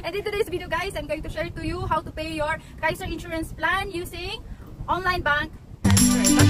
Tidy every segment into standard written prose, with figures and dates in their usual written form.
And in today's video guys, I'm going to share to you how to pay your Kaiser insurance plan using online bank transfer.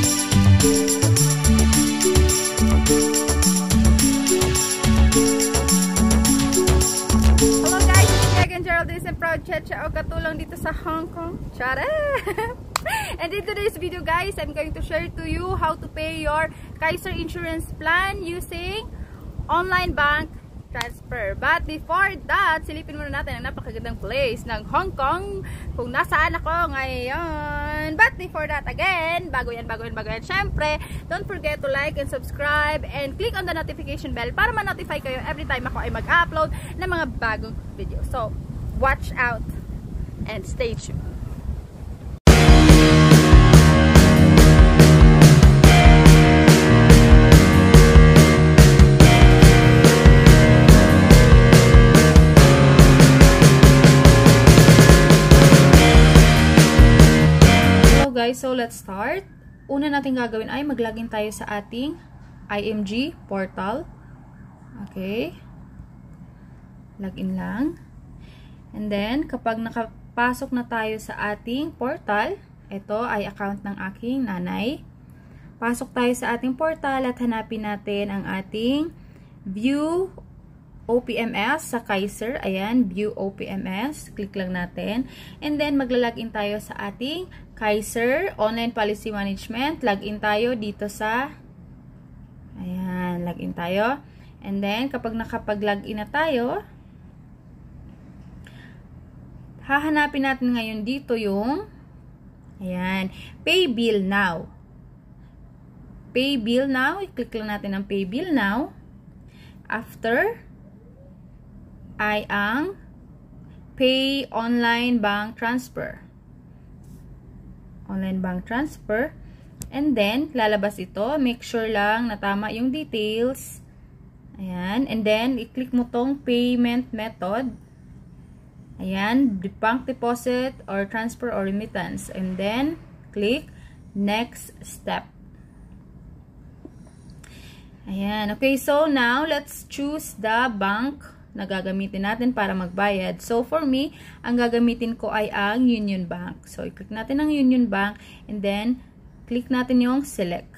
Hello guys, this is Megan Geraldine and proud Checha o katulong dito sa Hong Kong. Chare! And in today's video guys, I'm going to share to you how to pay your Kaiser insurance plan using online bank transfer. But before that, silipin muna natin ang napakagandang place ng Hong Kong kung nasaan ako ngayon. But before that, again, bago yan, syempre, don't forget to like and subscribe and click on the notification bell para ma-notify kayo every time ako ay mag-upload ng mga bagong video. So, watch out and stay tuned. Guys, so let's start. Una natin gagawin ay mag-login tayo sa ating IMG portal. Okay. Login lang. And then, kapag nakapasok na tayo sa ating portal, ito ay account ng aking nanay. Pasok tayo sa ating portal at hanapin natin ang ating View OPMS sa Kaiser. Ayan, View OPMS. Click lang natin. And then, maglalagin tayo sa ating Kaiser Online Policy Management. Login tayo dito sa ayan, login tayo. And then, kapag nakapag-login na tayo, hahanapin natin ngayon dito yung ayan, Pay Bill Now. Pay Bill Now. I-click lang natin ang Pay Bill Now. After ay ang Pay Online Bank Transfer. Online bank transfer. And then, lalabas ito. Make sure lang na tama yung details. Ayan. And then, i-click mo tong payment method. Ayan. Bank deposit or transfer or remittance. And then, click next step. Ayan. Okay, so now, let's choose the bank na gagamitin natin para magbayad. So, for me, ang gagamitin ko ay ang Union Bank. So, i-click natin ang Union Bank and then, click natin yung select.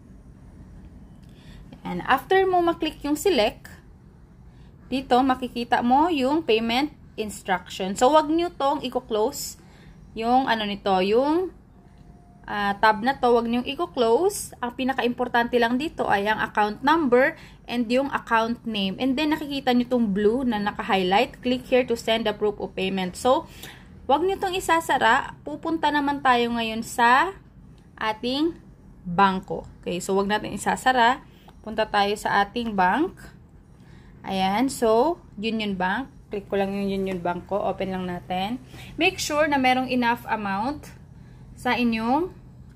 And after mo maklik yung select, dito, makikita mo yung payment instruction. So, wag nyo tong i-close yung ano nito, yung tab na to, wag nyo i-close. Ang pinaka-importante lang dito ay ang account number and yung account name. And then, nakikita nyo itong blue na naka-highlight. Click here to send the proof of payment. So, wag nyo itong isasara. Pupunta naman tayo ngayon sa ating bangko. Okay, so wag natin isasara. Punta tayo sa ating bank. Ayan, so, Union Bank. Click ko lang yung Union Bank ko. Open lang natin. Make sure na merong enough amount sa inyong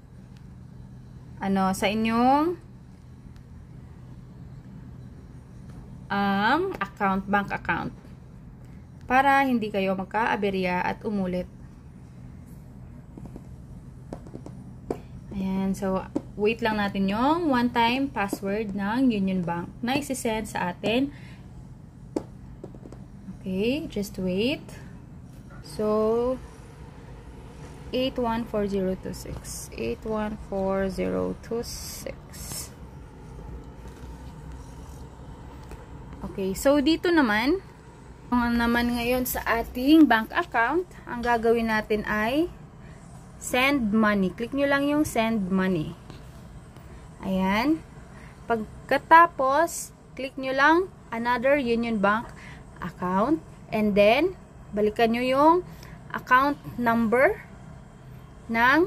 account, bank account, para hindi kayo magka-aberya at umulit. Ayan, so wait lang natin yung one-time password ng Union Bank na isi-send sa atin. Okay, just wait. So 814026. 814026. Okay, so dito naman ngayon sa ating bank account, ang gagawin natin ay send money. Click nyo lang yung send money. Ayan. Pagkatapos, click nyo lang another Union Bank account. And then, balikan nyo yung account number ng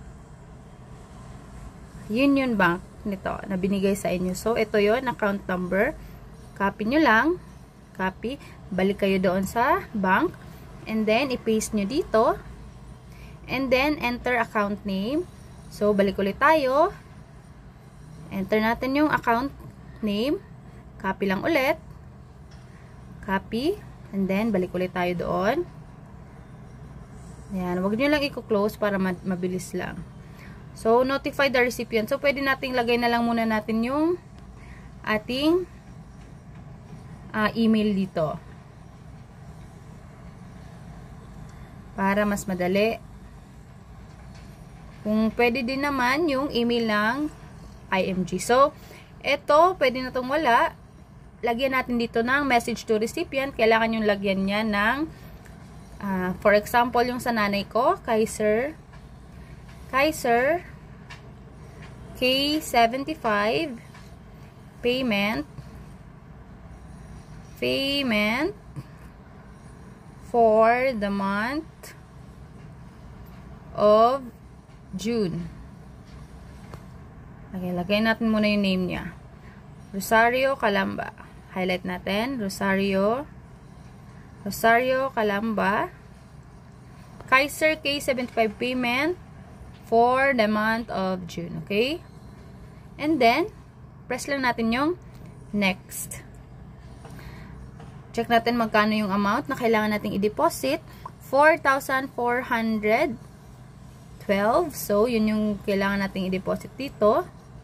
Union Bank nito na binigay sa inyo. So, ito yon, account number. Copy nyo lang. Copy. Balik kayo doon sa bank. And then, i-paste nyo dito. And then, enter account name. So, balik ulit tayo. Enter natin yung account name. Copy lang ulit. Copy. And then, balik ulit tayo doon. Ayan, wag nyo lang i-close para mabilis lang. So, notify the recipient. So, pwede nating lagay na lang muna natin yung ating email dito. para mas madali. Kung pwede din naman yung email ng IMG. So, ito, pwede na itong wala. Lagyan natin dito ng message to recipient. Kailangan yung lagyan niya ng, for example, yung sa nanay ko, Kaiser K75 payment for the month of June. Okay, lagay natin muna yung name niya. Rosario Calamba. Highlight natin. Rosario Calamba. Kaiser K75 payment for the month of June. Okay? And then, press lang natin yung next. Check natin magkano yung amount na kailangan nating i-deposit. 4,412. So, yun yung kailangan nating i-deposit dito.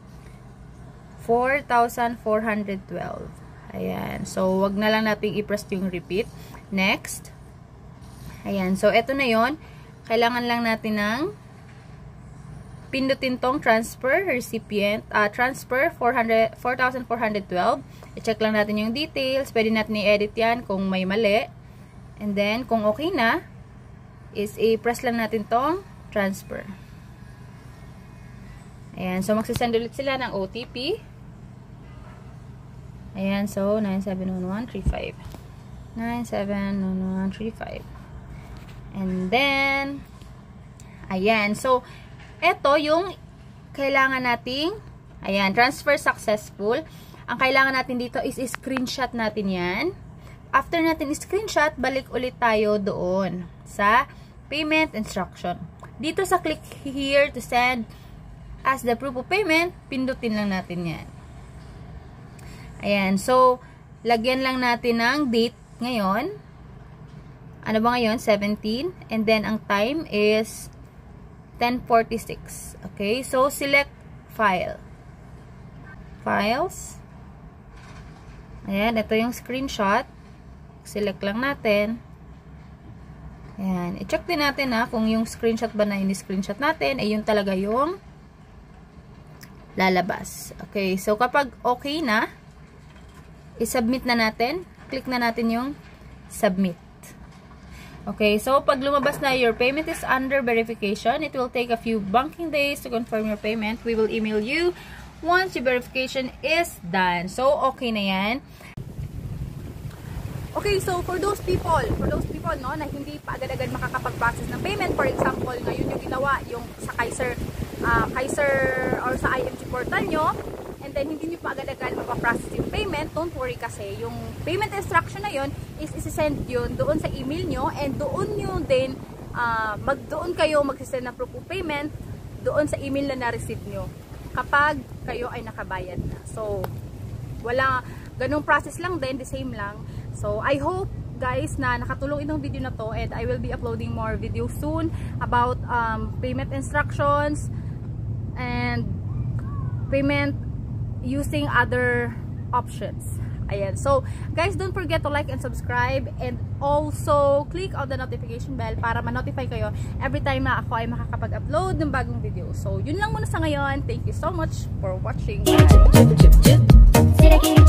4,412. Ayan. So, wag na lang nating i-press yung repeat. Next. Ayan. So, eto na yon. Kailangan lang natin ng pindutin tong transfer recipient. Transfer 4,412. I-check lang natin yung details. Pwede natin i-edit yan kung may mali. And then, kung okay na, is i-press lang natin tong transfer. Ayan. So, magsisend ulit sila ng OTP. Ayan, so 971135. 971135. And then, ayan, so eto yung kailangan nating, ayan, transfer successful. Ang kailangan natin dito is screenshot natin yan. After natin screenshot, balik ulit tayo doon sa payment instruction. Dito sa click here to send as the proof of payment, pindutin lang natin yan. Ayan, so, lagyan lang natin ng date ngayon. Ano ba ngayon? 17. And then, ang time is 10:46. Okay, so, select file. Files. Ayan, ito yung screenshot. Select lang natin. Ayan, i-check din natin kung yung screenshot ba na ini-screenshot natin, ay yun talaga yung lalabas. Okay, so, kapag okay na, i-submit na natin. Click na natin yung submit. Okay, so pag lumabas na your payment is under verification, it will take a few banking days to confirm your payment. We will email you once your verification is done. So, okay na yan. Okay, so for those people no, na hindi pa agad-agad makakapag-process ng payment, for example, ngayon yung ginawa, yung sa Kaiser or sa IMG portal nyo, and then hindi nyo pa agad-agad mapaprocess yung payment, don't worry kasi yung payment instruction na yun is isi-send yun doon sa email nyo, and doon nyo din doon kayo magsisend na proof of payment doon sa email na na-receive nyo kapag kayo ay nakabayad na. So, wala, ganung process lang din, the same lang. So, I hope guys na nakatulong itong video na to, and I will be uploading more videos soon about payment instructions and payment using other options. Ayan. So, guys, don't forget to like and subscribe, and also click on the notification bell para ma-notify kayo every time na ako ay makakapag-upload ng bagong video. So, yun lang muna sa ngayon. Thank you so much for watching. Bye!